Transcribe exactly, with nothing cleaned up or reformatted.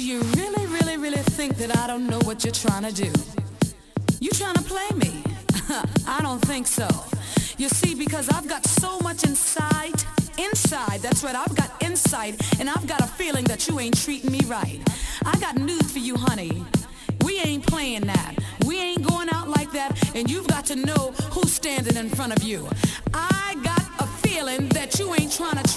you really, really, really think that I don't know what you're trying to do? You trying to play me? I don't think so. You see, because I've got so much insight, inside, that's right, I've got insight, and I've got a feeling that you ain't treating me right. I got news for you, honey. We ain't playing that. We ain't going out like that, and you've got to know who's standing in front of you. I got a feeling that you ain't trying to